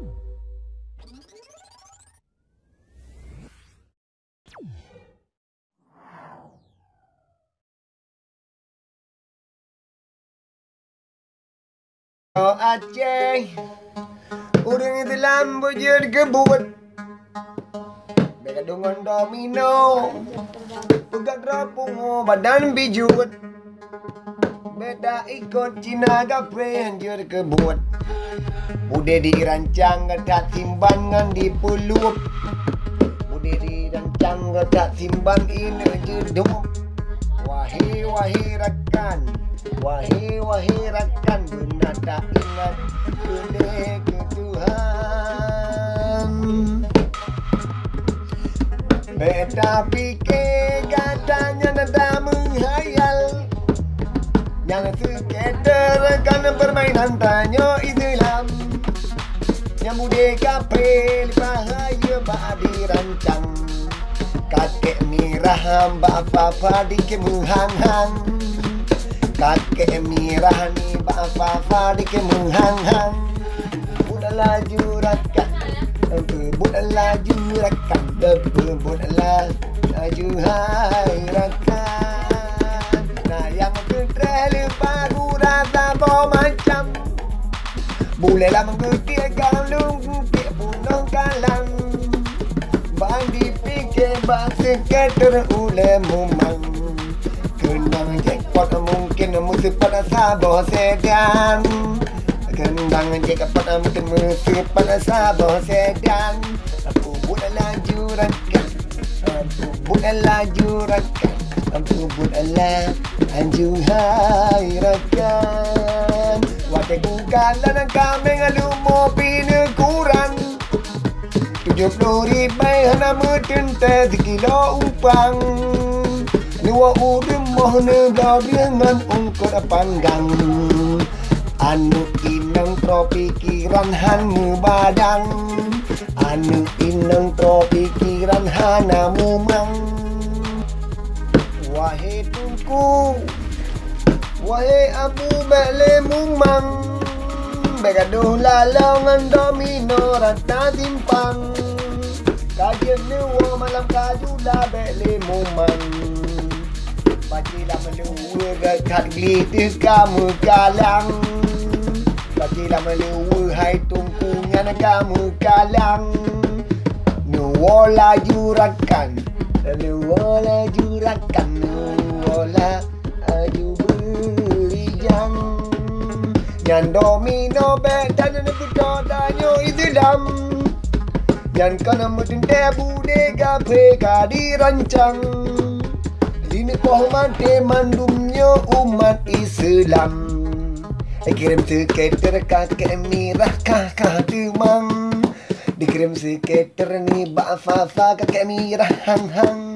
Oh Aceh, urang itu lambu jadi kebut. Mereka dengan domino, pegat rapung badan bijut. Beda ikut Cina gapre jadi kebut. Bude dirancang tak timbangan di pulup. Bude dirancang tak timbang ini jeduk. Wahai wahai rakan, wahai rakan, benar tak ingat kulik Tuhan. Beta fikir katanya nada menghayal. Yang sekedar kan permainan tanya Islam. Yang muda kapel bahaya bak dirancang. Kakek mirah bapa dik menghang-hang. Kakek mirah ni bapa dik menghang-hang. Budak laju rakan, budak laju rakan, budak laju hai rakan. Nah yang ketrel baru rasa macam. Bolehlah mengerti kalau ke punong kalang. Bandi fikir bahasa kata ulemumang. Kendang jackpot mungkin mesti pada sabar sedan. Kendang jackpot mungkin mesti pada sabar sedan. Aku buat laju rakan, aku buat laju rakan, aku buat laju hai rakan. Wadah gugalan kami ngalumo pina kurang. 70 ribu hana metente sekilo upang. Dua urem mohon dengan ungkut panggang. Anu inang tropikiran hanu badang. Anu inang tropikiran hana mumang. Wahai tungku, wahai abu bele mumang. Begaduh lalongan domino rata timpang. Kajian lewa malam kajulah bele mumang. Bajilah melewa dekat glitis kamu kalang. Bajilah melewa hai tungkunya kamu kalang. Nuwa laju rakan, nuwa laju rakan, nuwa laju berijang. Yang domino bedan dan kudodanyo Islam. Yang kena mutinte bude gape dirancang. Ini pohmate mandumnya umat Islam. Kirim seketer kakek mirah kakak temang. Dikirim seketer ni bak fafa kakek mirah hang hang.